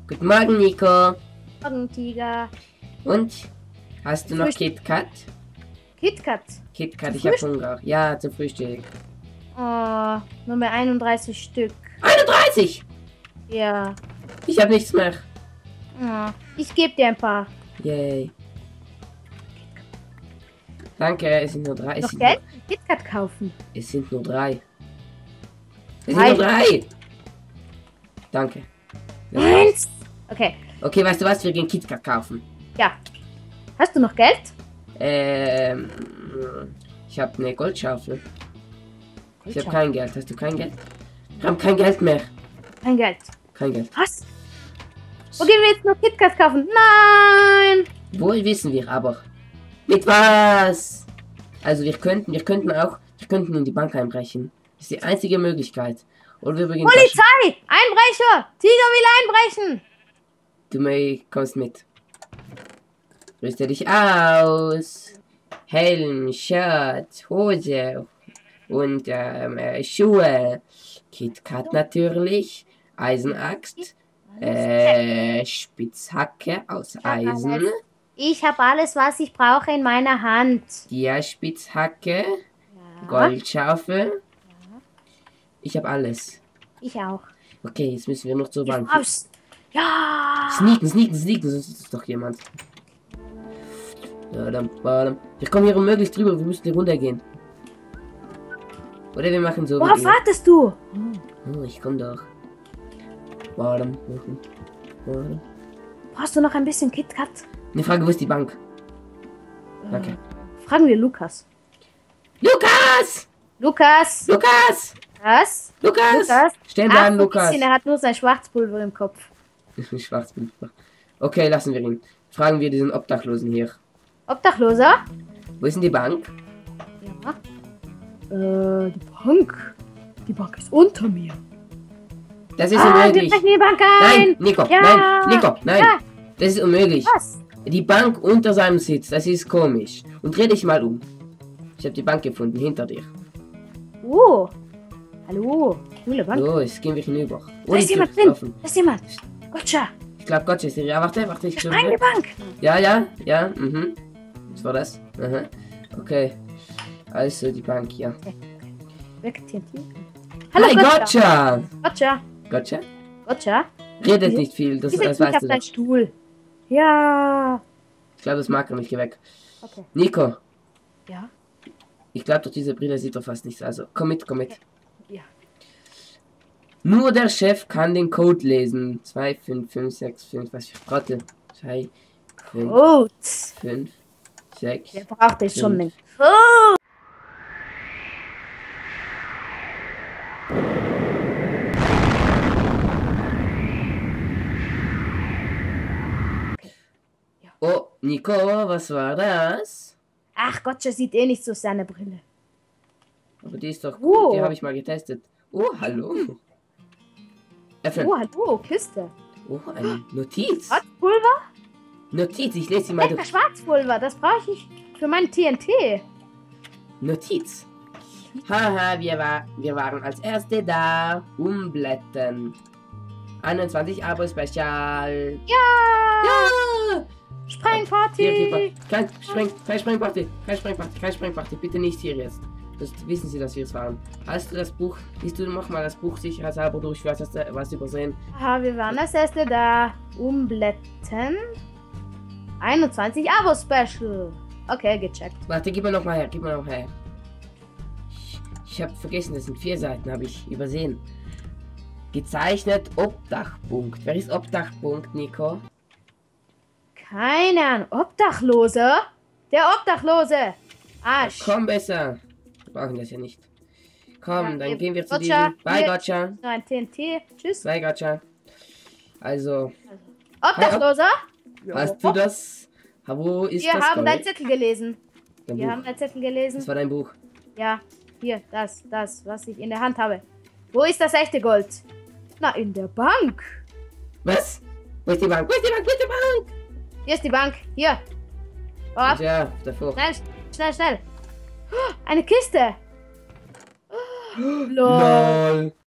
Guten Morgen, Nico. Morgen, Tiger. Und? Hast du noch KitKat? KitKat? KitKat, ich hab Hunger. Ja, zum Frühstück. Oh, nur mehr 31 Stück. 31! Ja. Ich hab nichts mehr. Oh, ich gebe dir ein paar. Yay. Danke, es sind nur 3. Noch Geld? KitKat kaufen. Es sind nur 3. Es sind nur 3! Danke. Ja. 1! Okay. Okay, weißt du was? Wir gehen KitKat kaufen. Ja. Hast du noch Geld? Ich habe eine Goldschaufel. Ich habe kein Geld. Hast du kein Geld? Wir haben kein Geld mehr. Kein Geld. Kein Geld. Was? Wo gehen wir jetzt noch KitKat kaufen? Nein! Wohl wissen wir, aber mit was? Also wir könnten in die Bank einbrechen. Das ist die einzige Möglichkeit. Oder wir beginnen. Polizei! Einbrecher! Tiger will einbrechen! Du May, kommst mit. Rüste dich aus. Helm, Shirt, Hose und Schuhe. KitKat natürlich. Eisenaxt. Spitzhacke aus Eisen. Ich habe alles, was ich brauche in meiner Hand. Ja, Spitzhacke. Ja. Goldschaufel. Ja. Ich habe alles. Ich auch. Okay, jetzt müssen wir noch zur Bank. Ja! Sneaken, sonst ist es doch jemand. Wir kommen hier unmöglich drüber, wir müssen hier runtergehen. Oder wir machen so. Worauf wartest du? Oh, ich komm doch. Brauchst du noch ein bisschen KitKat? Eine Frage, wo ist die Bank? Danke. Fragen wir Lukas. Lukas! Lukas! Lukas! Was? Lukas! Stehen bleiben, Lukas! Er hat nur sein Schwarzpulver im Kopf. Schwarzpulver. Okay, lassen wir ihn. Fragen wir diesen Obdachlosen hier. Obdachloser? Wo ist denn die Bank? Ja. Die Bank? Die Bank ist unter mir. Das ist unmöglich. Wir brechen die Bank ein. Nein, Nico, Ja. nein, Nico, nein. Ja. Das ist unmöglich. Was? Die Bank unter seinem Sitz, das ist komisch. Und dreh dich mal um. Ich habe die Bank gefunden, hinter dir. Oh. Hallo. Coole Bank. So, jetzt gehen wir hinüber. Oh, Da ist die Tür jemand drin. offen. Da ist jemand. Gotcha. Ich glaube, Gott ist hier. Ja, warte, ich Spreng die Bank. Ja, Was war das? Aha. Okay. Also, die Bank hier. Weg, TNT. Hallo, Hi, Gotcha. Gotcha. Gotcha. Gotcha? Gotcha. Redet nicht viel, das Ich weißt sitze du auf deinem doch. Stuhl. Ja. Ich glaube, das mag er nicht. Geh weg. Okay. Nico, Ja. ich glaube, durch diese Brille sieht er fast nichts. Also, komm mit. Ja. Nur der Chef kann den Code lesen. 2, 5, 5, 6, 5, was für Ratte. 2, 5, Gut. 5, 6. Der braucht es schon Fünf. nicht. Oh. Oh, Nico, was war das? Ach, Gotcha sieht eh nicht so seine Brille. Aber die ist doch Oh. gut, die habe ich mal getestet. Oh, hallo. Öffnen. Oh, hallo, Kiste. Oh, eine Notiz. Schwarzpulver? Notiz, ich lese sie mal Lecker durch. Schwarzpulver, das brauche ich für mein TNT. Notiz. Haha, wir waren als Erste da. Umblättern. 21 Abo-Special. Ja! Ja! Sprengparty! Kein Sprengparty. Bitte nicht hier jetzt. Das wissen Sie, dass wir es waren. Hast du das Buch? Liest du noch mal das Buch sicherheitshalber durch? Vielleicht hast du was übersehen. Aha, wir waren als Erste da. Umblättern. 21 Abo-Special. Okay, gecheckt. Warte, gib mir noch mal her. Ich habe vergessen, das sind 4 Seiten, habe ich übersehen. Gezeichnet Obdachpunkt. Wer ist Obdachpunkt, Nico? Keine Ahnung. Obdachloser? Der Obdachlose. Arsch. Komm besser. Wir brauchen das ja nicht. Komm, Ja, dann gehen wir zu Gotcha. diesem. Bye, Gotcha. So ein TNT. Tschüss. Bye, Gotcha. Also, Obdachloser? hast du das? Wo ist Wir das haben deinen Gold? Zettel gelesen. Dein Wir Buch. haben deinen Zettel gelesen. Das war dein Buch. Ja, hier, das, was ich in der Hand habe. Wo ist das echte Gold? Na, in der Bank. Was? Wo ist die Bank? Wo ist die Bank? Wo ist die Bank? Hier ist die Bank. Hier. Oh, Ja, davor. schnell. Oh, eine Kiste. Oh, lol. Lol.